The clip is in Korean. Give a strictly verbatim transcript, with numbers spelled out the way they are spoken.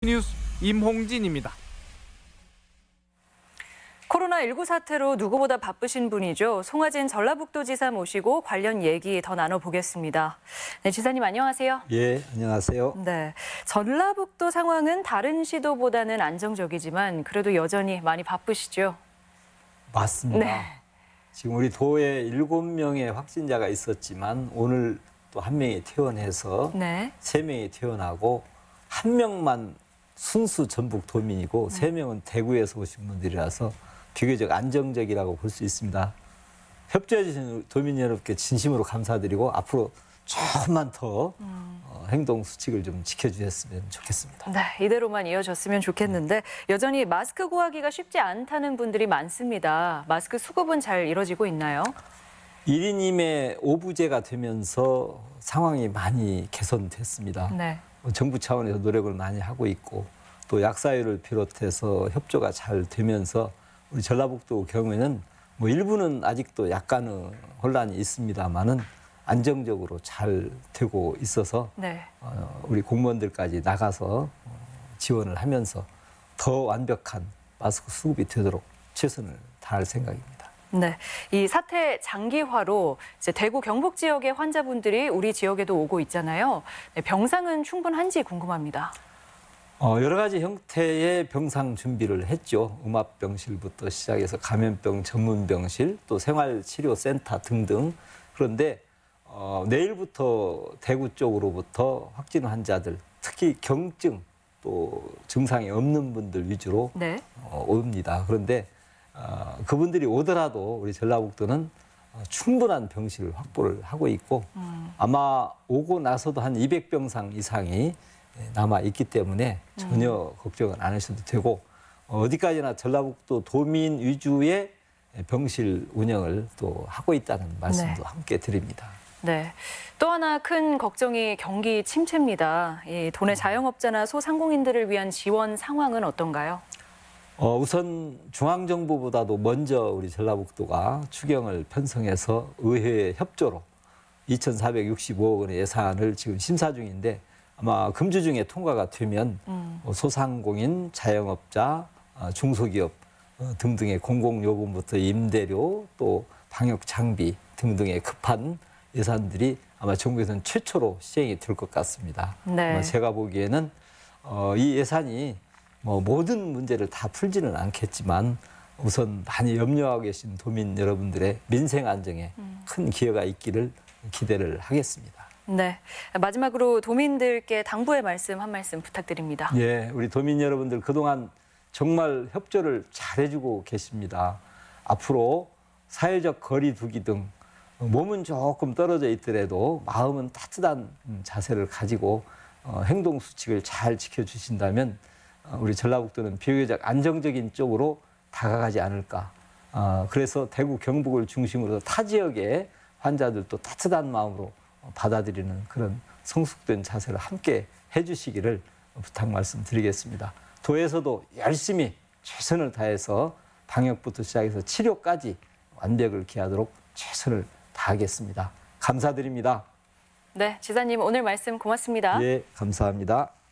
뉴스 임홍진입니다. 코로나십구 사태로 누구보다 바쁘신 분이죠. 송하진 전라북도지사 모시고 관련 얘기 더 나눠보겠습니다. 네, 지사님 안녕하세요. 예, 안녕하세요. 네, 전라북도 상황은 다른 시도보다는 안정적이지만 그래도 여전히 많이 바쁘시죠? 맞습니다. 네. 지금 우리 도에 일곱 명의 확진자가 있었지만 오늘 또 한 명이 퇴원해서 네. 세 명이 퇴원하고 한 명만 순수 전북 도민이고 세 명은 대구에서 오신 분들이라서 비교적 안정적이라고 볼 수 있습니다. 협조해 주신 도민 여러분께 진심으로 감사드리고 앞으로 조금만 더 음. 어, 행동 수칙을 좀 지켜주셨으면 좋겠습니다. 네, 이대로만 이어졌으면 좋겠는데 여전히 마스크 구하기가 쉽지 않다는 분들이 많습니다. 마스크 수급은 잘 이뤄지고 있나요? 일 인 이 매 오부제가 되면서 상황이 많이 개선됐습니다. 네. 정부 차원에서 노력을 많이 하고 있고 또 약사회를 비롯해서 협조가 잘 되면서 우리 전라북도 경우에는 뭐 일부는 아직도 약간의 혼란이 있습니다만은 안정적으로 잘 되고 있어서 네. 어, 우리 공무원들까지 나가서 지원을 하면서 더 완벽한 마스크 수급이 되도록 최선을 다할 생각입니다. 네, 이 사태 장기화로 이제 대구 경북 지역의 환자분들이 우리 지역에도 오고 있잖아요. 네, 병상은 충분한지 궁금합니다. 어, 여러 가지 형태의 병상 준비를 했죠. 음압병실부터 시작해서 감염병 전문병실, 또 생활치료센터 등등. 그런데 어, 내일부터 대구 쪽으로부터 확진 환자들, 특히 경증 또 증상이 없는 분들 위주로 네. 어, 옵니다. 그런데 어, 그분들이 오더라도 우리 전라북도는 어, 충분한 병실을 확보를 하고 있고 음. 아마 오고 나서도 한 이백 병상 이상이 남아 있기 때문에 전혀 음. 걱정은 안 하셔도 되고 어, 어디까지나 전라북도 도민 위주의 병실 운영을 또 하고 있다는 말씀도 네. 함께 드립니다. 네. 또 하나 큰 걱정이 경기 침체입니다. 이 도내 자영업자나 소상공인들을 위한 지원 상황은 어떤가요? 어, 우선 중앙정부보다도 먼저 우리 전라북도가 추경을 편성해서 의회의 협조로 이천사백육십오억 원의 예산을 지금 심사 중인데 아마 금주 중에 통과가 되면 음. 소상공인, 자영업자, 중소기업 등등의 공공요금부터 임대료 또 방역 장비 등등의 급한 예산들이 아마 정부에서는 최초로 시행이 될 것 같습니다. 네. 아마 제가 보기에는 어, 이 예산이 뭐 모든 문제를 다 풀지는 않겠지만 우선 많이 염려하고 계신 도민 여러분들의 민생 안정에 음. 큰 기여가 있기를 기대를 하겠습니다. 네. 마지막으로 도민들께 당부의 말씀 한 말씀 부탁드립니다. 예, 우리 도민 여러분들 그동안 정말 협조를 잘해주고 계십니다. 앞으로 사회적 거리 두기 등 몸은 조금 떨어져 있더라도 마음은 따뜻한 자세를 가지고 행동 수칙을 잘 지켜주신다면 우리 전라북도는 비교적 안정적인 쪽으로 다가가지 않을까. 그래서 대구 경북을 중심으로 타 지역의 환자들도 따뜻한 마음으로 받아들이는 그런 성숙된 자세를 함께 해주시기를 부탁 말씀드리겠습니다. 도에서도 열심히 최선을 다해서 방역부터 시작해서 치료까지 완벽을 기하도록 최선을 다하겠습니다. 감사드립니다. 네, 지사님 오늘 말씀 고맙습니다. 예, 감사합니다.